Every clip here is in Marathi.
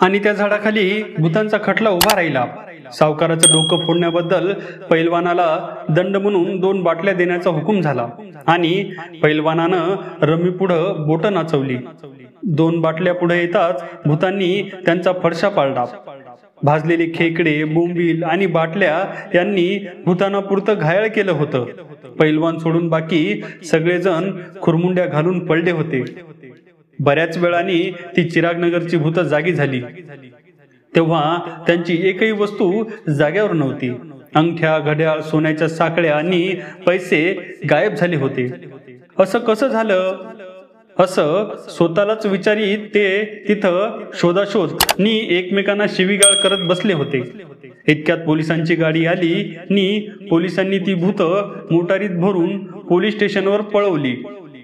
आणि त्या झाडाखाली भूतांचा खटला उभा राहिला। सावकाराचं डोकं फोडण्याबद्दल पैलवानाला दंड म्हणून 2 बाटल्या देण्याचा हुकूम झाला आणि पैलवानानं रमी पुढं बोटं नाचवली। 2 बाटल्या पुढे येताच भूतांनी त्यांचा फडशा पाळला। भाजलेले खेकडे, बोंबील आणि बाटल्या यांनी भूतानापुरतं घायल केलं होतं। पैलवान सोडून बाकी सगळेजण खुरमुंड्या घालून पडले होते। बऱ्याच वेळाने ती चिरागनगरची भूत जागी झाली। तेव्हा त्यांची एकही वस्तू जाग्यावर नव्हती। अंगठ्या, घड्याळ, सोन्याच्या साखळ्या आणि पैसे गायब झाले होते। असं कसं झालं असं स्वतःलाच विचारीत ते तिथं शोधाशोध नी एकमेकांना शिवीगाळ करत बसले होते। इतक्यात पोलिसांची गाडी आली नी पोलिसांनी ती भूत मोटारीत भरून पोलीस स्टेशनवर पळवली।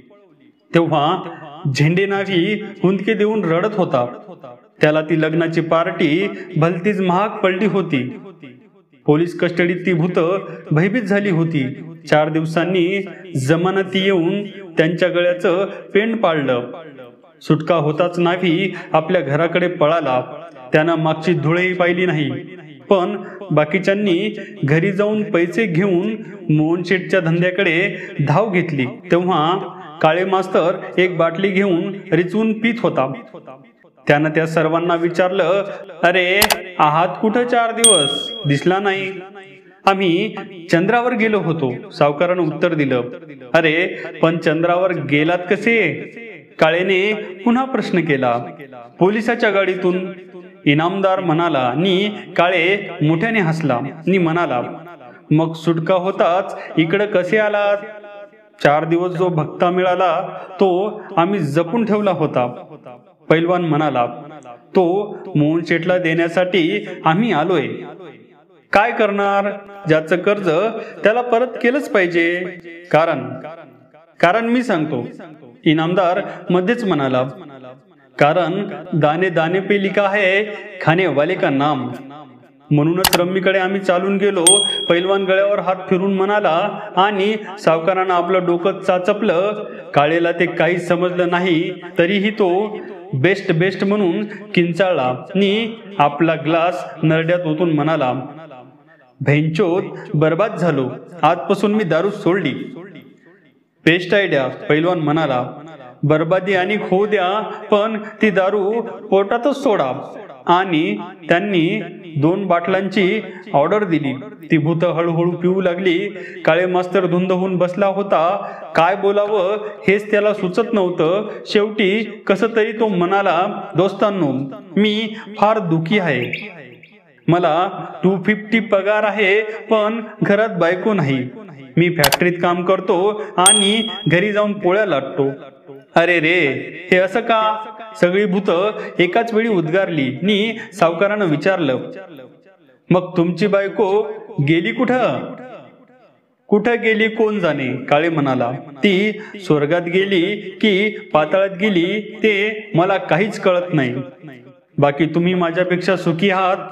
तेव्हा झेंडे नावी हुंदके देऊन रडत होता। त्याला ती लग्नाची पार्टी भलतीच महाग पडली होती। पोलीस कस्टडीत ती भूत भयभीत झाली होती। 4 दिवसांनी जमानती येऊन त्यांच्या गळ्याचं पेंड पाळलं। सुटका होताच नावी आपल्या घराकडे पळाला। त्यानं मागची धुळेही पाहिली नाही। पण बाकीच्यांनी घरी जाऊन पैसे घेऊन मोहनशेठच्या धंद्याकडे धाव घेतली। तेव्हा काळे मास्तर एक बाटली घेऊन रिचवून पीत होता। त्यानं त्या सर्वांना विचारलं, अरे आहात कुठं 4 दिवस? दिसला नाही। आम्ही चंद्रावर गेलो होतो। सावकारानं उत्तर दिलं। अरे पण चंद्रावर गेलात कसे? काळेने पुन्हा प्रश्न केला। पोलिसाच्या गाडीतून, इनामदार म्हणाला नी काळे मोठ्याने हसला नी म्हणाला, मग सुटका होताच इकडे कसे आलात? 4 दिवस जो भक्ता मिळाला तो आम्ही जपून ठेवला होता। पैलवान म्हणाला, तो मोहनशेठला देण्यासाठी आम्ही आलोय। काय करणार? ज्याचं कर्ज त्याला परत केलंच पाहिजे। कारण मी सांगतो। इनामदार मध्येच म्हणाला, कारण दाने दाने पे लिखा है खाने वाले का नाम। म्हणूनच रम्मीकडे आम्ही चालून गेलो। पैलवान गळ्यावर हात फिरून म्हणाला आणि सावकारानं आपलं डोकं चाचपलं। काळेला ते काही समजलं नाही तरीही तो बेस्ट म्हणून किंचाळला नी आपला ग्लास नरड्यात ओतून म्हणाला, भेंचोद बर्बाद झालो। आजपासून मी दारू सोडली। बेस्ट आयडिया, पैलवान म्हणाला। बर्बादी आणि होऊ द्या, पण ती दारू पोटातच सोडा। आणि त्यांनी 2 बाटलांची ऑर्डर दिली। ती भूत हळूहळू पिऊ लागली। काळे मास्तर धुंद होऊन बसला होता। काय बोलावं हेच त्याला सुचत नव्हतं। शेवटी कसं तरी तो म्हणाला, दोस्तांनो, मी फार दुखी आहे। मला 250 पगार आहे, पण घरात बायको नाही। मी फॅक्टरीत काम करतो आणि घरी जाऊन पोळ्या लाटतो। अरे रे, हे असं का? सगळी भूत एकाच वेळी उद्गारली नी सावकारानं विचारलं, मग तुमची बायको गेली कुठं? कुठं गेली कोण जाणे? काळे म्हणाला, ती स्वर्गात गेली की पाताळात गेली ते मला काहीच कळत नाही। बाकी तुम्ही माझ्यापेक्षा सुखी आहात?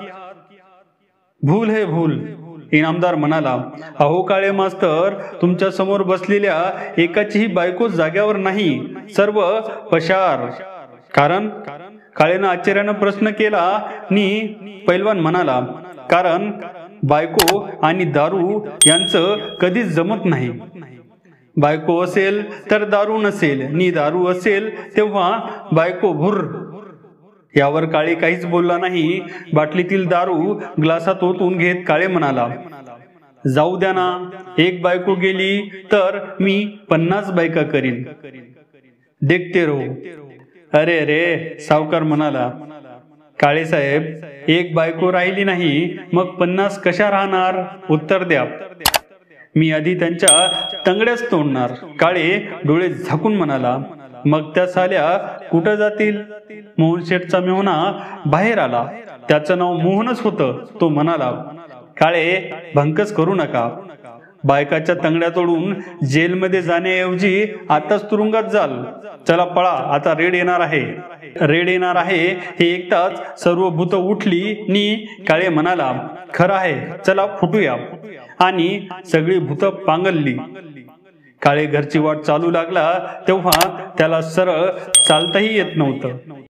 भूल है भूल, इनामदार म्हणाला। अहो काळे मास्तर, तुमच्या समोर बसलेल्या एकाचीही बायको जाग्यावर नाही, सर्व पशार। कारण? काळेनं आश्चर्यानं प्रश्न केला नी पैलवान म्हणाला, कारण बायको आणि दारू यांचं कधीच जमत नाही। बायको असेल तर दारू नसेल नी दारू असेल तेव्हा बायको भुर्र। यावर काळे काहीच बोलला नाही। बाटलीतील दारू ग्लासात ओतून घेत काळे म्हणाला, जाऊ द्या ना, एक बायको गेली तर मी 50 बायका करीन। देखते रहो। अरे रे, सावकार म्हणाला, काळे साहेब, एक बायको राहिली नाही मग 50 कशा राहणार? उत्तर द्या। मी आधी त्यांच्या तंगड्याच तोडणार। काळे डोळे झाकून म्हणाला, मग त्या साल्या कुठं जातील? मोहनशेठचा मेहुणा बाहेर आला। त्याचं नाव मोहनच होतं। तो म्हणाला, काळे भंकस करू नका। बायकाच्या तंगड्या तोडून जेलमध्ये जाण्याऐवजी आताच तुरुंगात जाल। चला पळा, आता रेड येणार आहे। रेड येणार आहे हे ऐकताच सर्व भूत उठली नी काळे म्हणाला, खरं आहे, चला फुटूया। आणि सगळी भूत पांगलली। काळे घरची वाट चालू लागला तेव्हा त्याला सरळ चालताही येत नव्हतं।